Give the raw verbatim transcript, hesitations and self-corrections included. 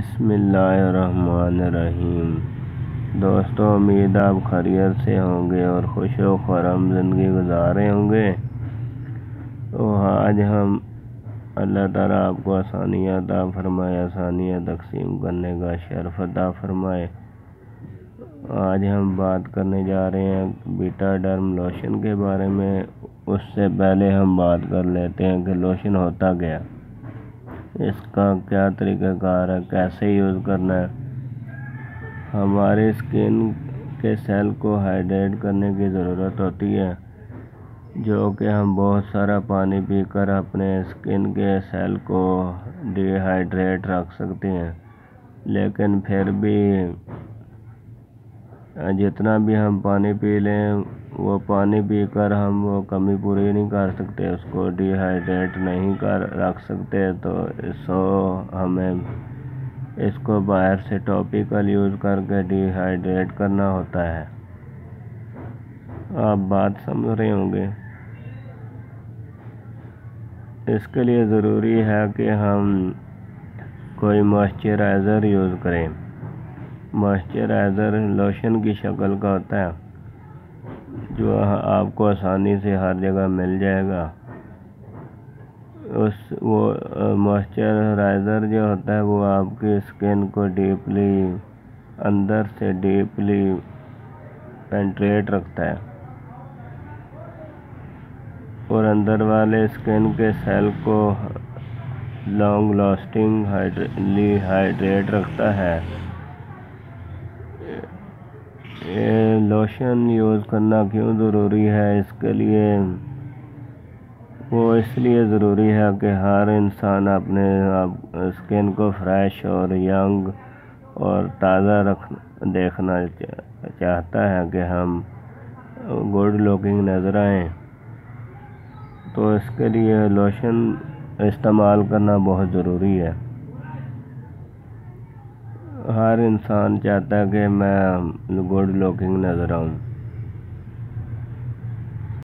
بسم اللہ الرحمن الرحیم۔ دوستو، امید آپ خیریت سے ہوں گے اور خوش و خرم زندگی گزار رہے ہوں گے۔ تو آج ہم اللہ تعالیٰ آپ کو آسانیاں عطا فرمائے، آسانیاں تقسیم کرنے کا شرف عطا فرمائے۔ آج ہم بات کرنے جا رہے ہیں بیٹا ڈرم لوشن کے بارے میں۔ اس سے پہلے ہم بات کر لیتے ہیں کہ لوشن ہوتا کیا، اس کا کیا طریقہ کار ہے، کیسے یوز کرنا ہے۔ ہماری اسکن کے سیل کو ہائیڈریٹ کرنے کی ضرورت ہوتی ہے، جو کہ ہم بہت سارا پانی پی کر اپنے اسکن کے سیل کو ڈی ہائیڈریٹ رکھ سکتے ہیں، لیکن پھر بھی جتنا بھی ہم پانی پی لیں وہ پانی پی کر ہم وہ کمی پوری نہیں کر سکتے، اس کو ڈی ہائیڈریٹ نہیں کر رکھ سکتے۔ تو سو ہمیں اس کو باہر سے ٹاپیکل یوز کر کے ڈی ہائیڈریٹ کرنا ہوتا ہے۔ آپ بات سمجھ رہے ہوں گے۔ اس کے لیے ضروری ہے کہ ہم کوئی موئسچرائزر یوز کریں۔ موئسچرائزر لوشن کی شکل کا ہوتا ہے، جو آپ کو آسانی سے ہر جگہ مل جائے گا۔ اس وہ موئسچرائزر جو ہوتا ہے وہ آپ کی اسکن کو ڈیپلی اندر سے ڈیپلی پینٹریٹ رکھتا ہے اور اندر والے اسکن کے سیل کو لانگ لاسٹنگ ہائیڈریٹ رکھتا ہے۔ یہ لوشن یوز کرنا کیوں ضروری ہے؟ اس کے لیے وہ اس لیے ضروری ہے کہ ہر انسان اپنے اسکن کو فریش اور ینگ اور تازہ رکھ دیکھنا چاہتا ہے کہ ہم گڈ لوکنگ نظر آئیں۔ تو اس کے لیے لوشن استعمال کرنا بہت ضروری ہے۔ ہر انسان چاہتا ہے کہ میں گڈ لوکنگ نظر آؤں۔